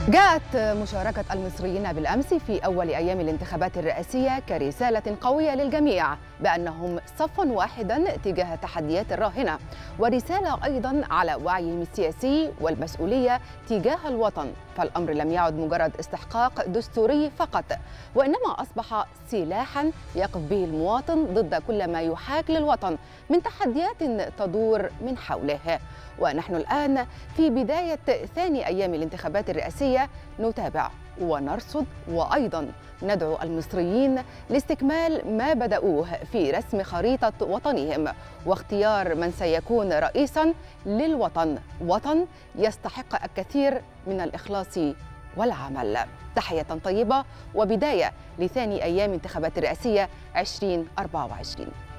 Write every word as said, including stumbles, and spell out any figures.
جاءت مشاركة المصريين بالأمس في أول أيام الانتخابات الرئاسية كرسالة قوية للجميع بأنهم صف واحدا تجاه التحديات الراهنة، ورسالة أيضا على وعيهم السياسي والمسؤولية تجاه الوطن. فالأمر لم يعد مجرد استحقاق دستوري فقط، وإنما أصبح سلاحا يقف به المواطن ضد كل ما يحاك للوطن من تحديات تدور من حوله. ونحن الآن في بداية ثاني أيام الانتخابات الرئاسية نتابع ونرصد وأيضا ندعو المصريين لاستكمال ما بدأوه في رسم خريطة وطنهم واختيار من سيكون رئيسا للوطن، وطن يستحق الكثير من الإخلاص والعمل. تحية طيبة وبداية لثاني أيام انتخابات الرئاسية ألفين وأربعة وعشرين.